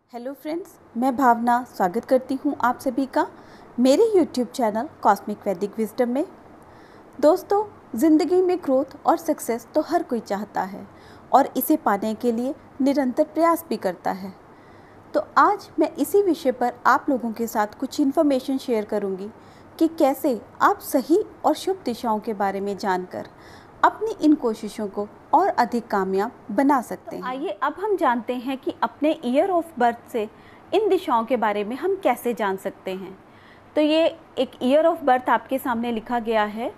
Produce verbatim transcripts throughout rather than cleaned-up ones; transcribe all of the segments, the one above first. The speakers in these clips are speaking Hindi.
हेलो फ्रेंड्स, मैं भावना स्वागत करती हूँ आप सभी का मेरे YouTube channel cosmic Vedic wisdom में। दोस्तों, ज़िंदगी में ग्रोथ और सक्सेस तो हर कोई चाहता है और इसे पाने के लिए निरंतर प्रयास भी करता है। तो आज मैं इसी विषय पर आप लोगों के साथ कुछ इन्फॉर्मेशन शेयर करूँगी कि कैसे आप सही और शुभ दिशाओं के बारे में जानकर अपनी इन कोशिशों को और अधिक कामयाब बना सकते हैं। तो आइए अब हम जानते हैं कि अपने ईयर ऑफ बर्थ से इन दिशाओं के बारे में हम कैसे जान सकते हैं। तो ये एक ईयर ऑफ बर्थ आपके सामने लिखा गया है।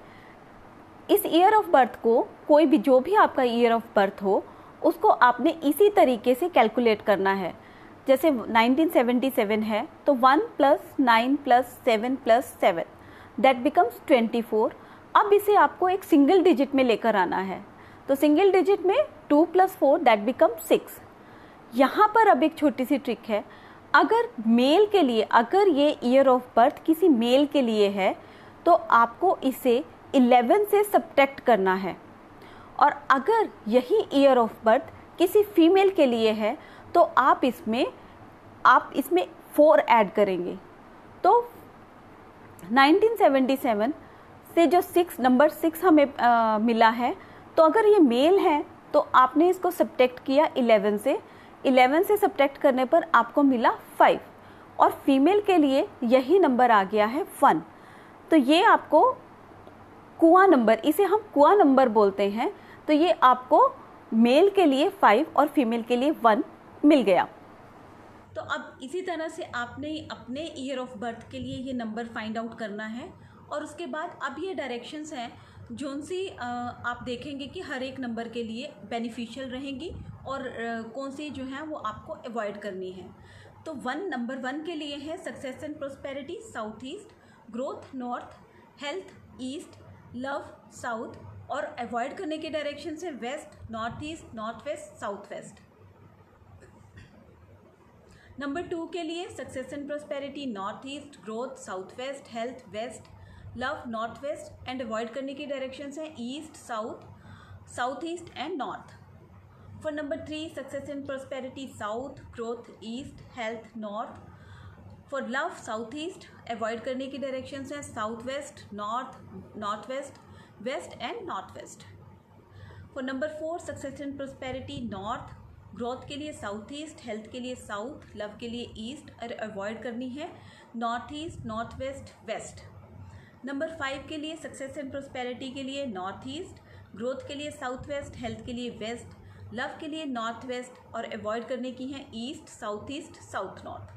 इस ईयर ऑफ बर्थ को कोई भी जो भी आपका ईयर ऑफ बर्थ हो उसको आपने इसी तरीके से कैलकुलेट करना है। जैसे नाइनटीन सेवेंटी सेवन है तो one plus nine plus seven plus seven that becomes twenty four. अब इसे आपको एक सिंगल डिजिट में लेकर आना है। तो सिंगल डिजिट में two plus four that become six. यहाँ पर अब एक छोटी सी ट्रिक है। अगर मेल के लिए, अगर ये ईयर ऑफ बर्थ किसी मेल के लिए है तो आपको इसे इलेवन से सब्ट्रैक्ट करना है, और अगर यही ईयर ऑफ बर्थ किसी फीमेल के लिए है तो आप इसमें आप इसमें फोर ऐड करेंगे। तो नाइनटीन सेवेंटी सेवन से जो सिक्स नंबर सिक्स हमें आ, मिला है, तो अगर ये मेल है तो आपने इसको सब्ट्रैक्ट किया इलेवन से। इलेवन से सब्ट्रैक्ट करने पर आपको मिला फाइव, और फीमेल के लिए यही नंबर आ गया है वन। तो ये आपको कुआं नंबर, इसे हम कुआं नंबर बोलते हैं। तो ये आपको मेल के लिए फाइव और फीमेल के लिए वन मिल गया। तो अब इसी तरह से आपने अपने ईयर ऑफ बर्थ के लिए ये नंबर फाइंड आउट करना है, और उसके बाद अब ये डायरेक्शंस हैं जोन सी आप देखेंगे कि हर एक नंबर के लिए बेनिफिशियल रहेंगी और कौन सी जो है वो आपको अवॉइड करनी है। तो वन नंबर वन के लिए है success and prosperity south east, growth north, health east, love south, और अवॉइड करने के डायरेक्शन है west, north east, north west, south west. Number two के लिए success and prosperity north east, growth south west, health west, love north west, and avoid करने की डायरेक्शंस हैं east, south, south east and north. For number three success and prosperity south, growth east, health north. For love south east, avoid करने की डायरेक्शंस हैं south west, north, north west, west and north west. For number four success and prosperity north, growth के लिए साउथ ईस्ट, हेल्थ के लिए साउथ, लव के लिए ईस्ट, और अवॉइड करनी है north east, north west, west. Number five के लिए सक्सेस एंड प्रोस्पेरिटी के लिए नॉर्थ ईस्ट, ग्रोथ के लिए साउथ वेस्ट, हेल्थ के लिए वेस्ट, लव के लिए नॉर्थ वेस्ट, और अवॉइड करने की है east, south east, south north.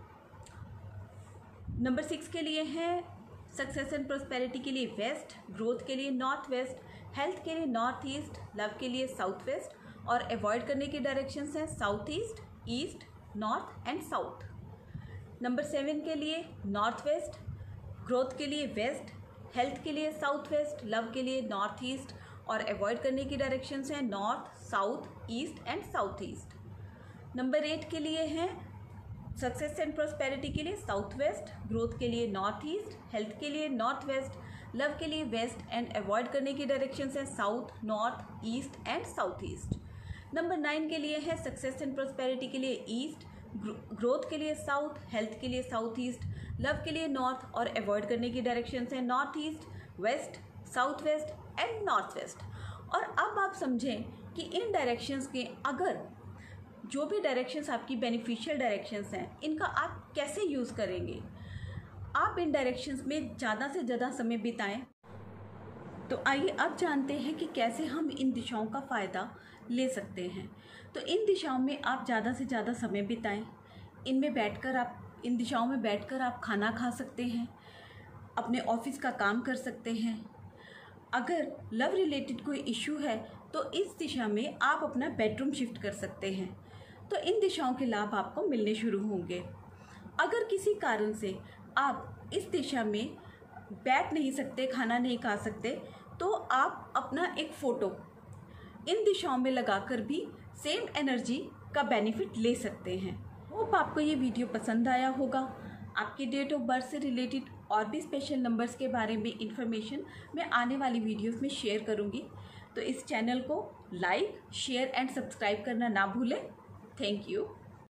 Number six के लिए है सक्सेस एंड प्रोस्पेरिटी के लिए वेस्ट, ग्रोथ के लिए नॉर्थ वेस्ट, हेल्थ के लिए नॉर्थ ईस्ट, लव के लिए साउथ वेस्ट, और अवॉइड करने की डायरेक्शंस हैं south east, east, north and south. Number seven के लिए नॉर्थ वेस्ट, ग्रोथ के लिए वेस्ट, हेल्थ के लिए साउथ वेस्ट, लव के लिए नॉर्थ ईस्ट, और अवॉइड करने की डायरेक्शंस हैं north, south, east and south east. Number eight के लिए है सक्सेस एंड प्रोस्पेरिटी के लिए साउथ वेस्ट, ग्रोथ के लिए नॉर्थ ईस्ट, हेल्थ के लिए नॉर्थ वेस्ट, लव के लिए वेस्ट, एंड अवॉइड करने की डायरेक्शंस हैं south, north, east and south east. Number nine के लिए है सक्सेस एंड प्रोस्पेरिटी के लिए ईस्ट, ग्रोथ के लिए साउथ, हेल्थ के लिए साउथ ईस्ट, लव के लिए नॉर्थ, और अवॉइड करने की डायरेक्शंस हैं north east, west, south west and north west. और अब आप समझें कि इन डायरेक्शंस के, अगर जो भी डायरेक्शंस आपकी बेनिफिशियल डायरेक्शंस हैं, इनका आप कैसे यूज़ करेंगे। आप इन डायरेक्शंस में ज़्यादा से ज़्यादा समय बिताएं। तो आइए अब जानते हैं कि कैसे हम इन दिशाओं का फ़ायदा ले सकते हैं। तो इन दिशाओं में आप ज़्यादा से ज़्यादा समय बिताएं। इनमें बैठकर आप इन दिशाओं में बैठकर आप खाना खा सकते हैं, अपने ऑफिस का काम कर सकते हैं। अगर लव रिलेटेड कोई इशू है तो इस दिशा में आप अपना बेडरूम शिफ्ट कर सकते हैं। तो इन दिशाओं के लाभ आपको मिलने शुरू होंगे। अगर किसी कारण से आप इस दिशा में बैठ नहीं सकते, खाना नहीं खा सकते, तो आप अपना एक फ़ोटो इन दिशाओं में लगाकर भी सेम एनर्जी का बेनिफिट ले सकते हैं। होप आपको ये वीडियो पसंद आया होगा। आपके डेट ऑफ बर्थ से रिलेटेड और भी स्पेशल नंबर्स के बारे में इंफॉर्मेशन मैं आने वाली वीडियोस में शेयर करूँगी। तो इस चैनल को लाइक, शेयर एंड सब्सक्राइब करना ना भूलें। Thank you.